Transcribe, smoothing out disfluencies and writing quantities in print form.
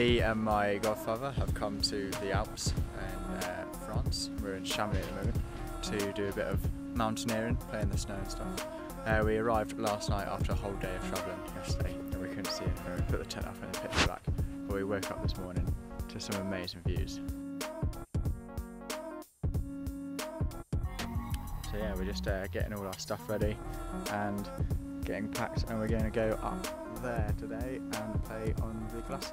Me and my godfather have come to the Alps in France. We're in Chamonix at the moment to do a bit of mountaineering, play in the snow and stuff. We arrived last night after a whole day of travelling yesterday and we couldn't see anything. We put the tent up and the pitch back, but we woke up this morning to some amazing views. So yeah, we're just getting all our stuff ready and getting packed, and we're going to go up there today and play on the glacier.